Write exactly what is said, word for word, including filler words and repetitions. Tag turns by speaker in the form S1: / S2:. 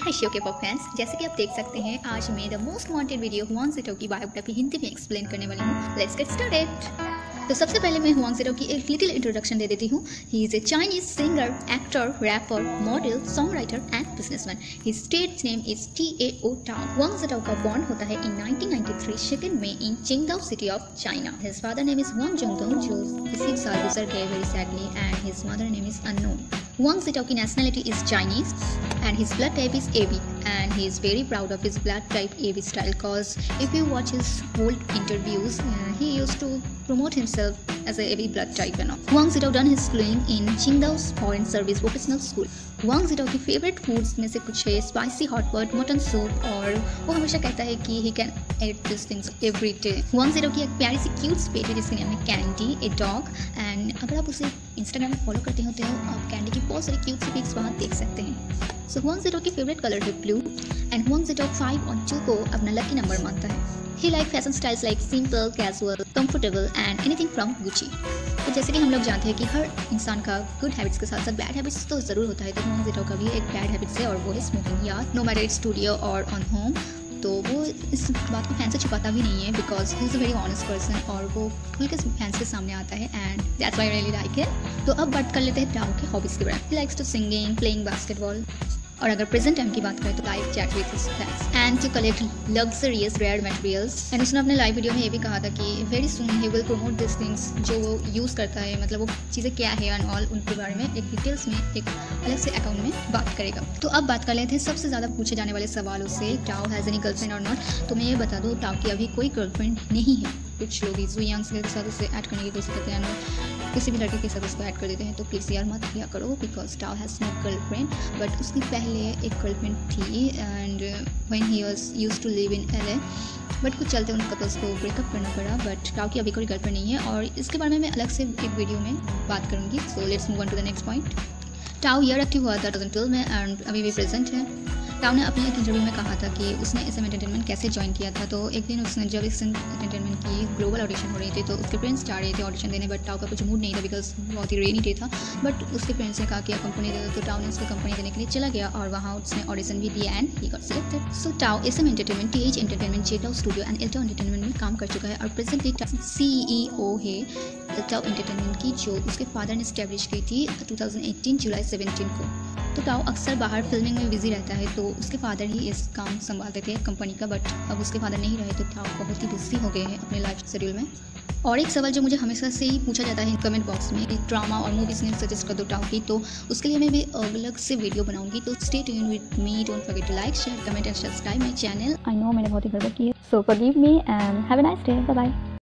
S1: हाय show के pop fans, जैसे कि आप देख सकते हैं आज मैं the most wanted video Huang Zitao की बायोग्राफी हिंदी में एक्सप्लेन करने वाली हूँ। Let's get started. तो सबसे पहले मैं हुआंग ज़िटौ की एक लिटिल इंट्रोडक्शन दे देती हूँ। He is a Chinese singer, actor, rapper, model, songwriter and businessman. His stage name is T A O Tao. Huang Zitao का बॉर्न होता है in nineteen ninety three second May in Qingdao city of China. His father name is Huang Zhongdong जो इसी साल गुजर गए very sadly, and his mother name is unknown. Huang Zitao की nationality is Chinese and his blood type is A B, and he is very proud of his blood type A B style cause if you watch his old interviews, uh, he used to promote himself as a A B blood type and all. Huang Zitao done his schooling in Qingdao's Foreign Service Vocational School. Huang Zitao की favourite foods में से कुछ है spicy hot pot, mutton soup, और वो हमेशा कहता है कि he can eat these things every day. Huang Zitao की एक प्यारी सी क्यूट पेट है जिसका नाम है कैंडी, ए डॉग, एंड अगर आप उसे इंस्टाग्राम में फॉलो करते होते हो आप कैंडी की बहुत सारी क्यूट सी पिक्स वहाँ देख सकते हैं। सो हुआंग ज़िटौ की फेवरेट कलर है blue, and Huang Zitao five और टू को अपना लकी नंबर मानता है। He like fashion styles like simple, casual, comfortable and anything from Gucci. तो जैसे कि हम लोग जानते हैं कि हर इंसान का गुड हैबिट्स के साथ साथ बैड हैबिट्स तो ज़रूर होता है, तो हुआंग ज़िटौ का भी एक बैड हैबिट्स है और वो है स्मोकिंग। या नो मैटर इट्स स्टूडियो और ऑन होम, तो वो इस बात को फैन से छुपाता भी नहीं है because he is a very honest person, और वो खुल के फैंस के सामने आता है, and that's why I really like it. तो अब बात कर लेते हैं टाओ के हॉबीज़ के बारे में। He likes to singing, playing basketball, और अगर प्रेजेंट टाइम की बात करें तो live chat with his friends and to collect luxurious rare materials. And उसने अपने लाइव वीडियो में ये भी कहा था कि very soon he will promote this things जो वो यूज़ करता है, मतलब वो चीज़ें क्या है एंड ऑल, उनके बारे में एक डिटेल्स में एक अलग से अकाउंट में बात करेगा। तो अब बात कर लेते हैं सबसे ज़्यादा पूछे जाने वाले सवालों से, टाओ हैज़ एनी गर्लफ्रेंड और नॉट। तो मैं ये बता दूँ टाओ की अभी कोई गर्लफ्रेंड नहीं है। कुछ लोग इस यंग्स के साथ उसे ऐड करने की कोशिश करते हैं, किसी भी लड़के के साथ उसको ऐड कर देते हैं, तो प्लीज़ यार मत किया करो because Tao has no girlfriend. But उसकी पहले एक गर्लफ्रेंड थी and when he was used to live in LA, but कुछ चलते उनका तो उसको ब्रेकअप करना पड़ा। बट टाओ की अभी कोई गर्लफ्रेंड नहीं है और इसके बारे में मैं अलग से एक वीडियो में बात करूँगी। So let's move on to the next point. Tao year active हुआ था टू थाउज़ेंड ट्वेल्व में एंड अभी भी प्रेजेंट है। टाओ ने अपने एक इंटरव्यू में कहा था कि उसने एस एम एंटरटेनमेंट कैसे ज्वाइन किया था। तो एक दिन उसने जब एस एम एंटरटेनमेंट की ग्लोबल ऑडिशन हो रही थी तो उसके फ्रेंड्स जा रहे थे ऑडिशन देने, बट टाओ का कुछ मूड नहीं था बिकॉज बहुत ही रेनी डे था। बट उसके फ्रेंड्स ने कहा कि कंपनी दे दो, तो टाओ ने उसको कंपनी देने के लिए चला गया और वहाँ उसने ऑडिशन भी दिया and he got selected. So Tao S M entertainment, T H entertainment, ZTao studio and Ltao entertainment में काम कर चुका है और प्रेजेंटली सी ई ओ है एल्टाओ एंटरटेनमेंट की, जो उसके फादर ने स्टैब्लिश की थी two thousand eighteen July seventeen को। तो टाओ अक्सर बाहर फिल्मिंग में बिजी रहता है, तो उसके फादर ही इस काम संभालते थे कंपनी का, बट अब उसके फादर नहीं रहे तो टाओ बहुत ही बिजी हो गए हैं अपने लाइफ शेड्यूल में। और एक सवाल जो मुझे हमेशा से ही पूछा जाता है कमेंट बॉक्स में, एक ड्रामा और मूवीज ने सजेस्ट कर दो टाओ की, तो उसके लिए मैं भी अलग से वीडियो बनाऊंगी। तो stay tuned with me, don't forget to like, share, comment and subscribe my channel. I know मैंने बहुत ही गड़बड़ की है, so forgive me and have a nice day, bye bye.